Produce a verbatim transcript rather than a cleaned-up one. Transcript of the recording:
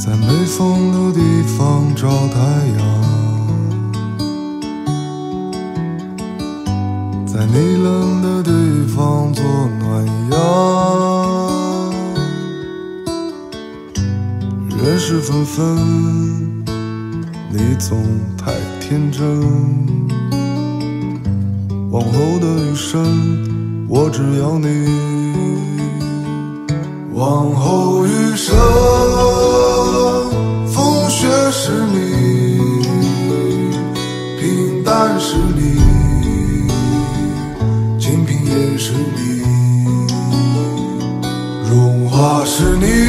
在没风的地方找太阳，在你冷的地方做暖阳。人事纷纷，你总太天真。往后的余生，我只要你。往后余生，风雪是你，平淡是你，清贫也是你，荣华是你。